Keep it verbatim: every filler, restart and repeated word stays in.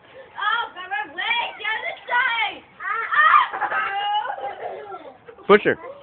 Oh, come on, wait, the other side! Ah! Push her.